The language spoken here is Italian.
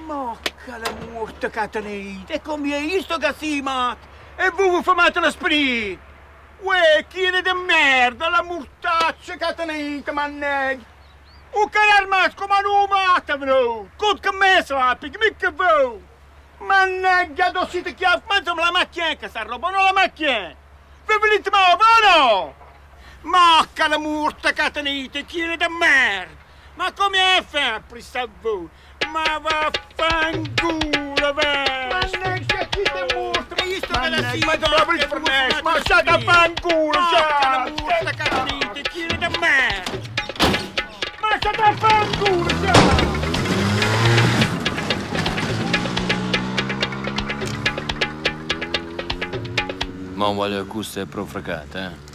Mocca la morte che tenete, e come è visto che si mat? E voi fate la sprì! Uè, chi è di merda, la mortaccia che tenete, mannaggia! O che è armato come non mata, bro! Cod che me sappi, mica voi! Mannaggia, do siete chiave, ma insomma la macchina che sta roba, non la macchina! Vi venite ma no? Mocca la morte che tenete, chi è di merda! Ma come è sempre sta voi? Ma vaffanculo, beh! Mannaggia, chi te mostra? Hai visto che la si dà? Ma state a fanculo, la morte che tenete, chi è di merda! Ma state a fanculo, Ma voglio custa è profracata, eh?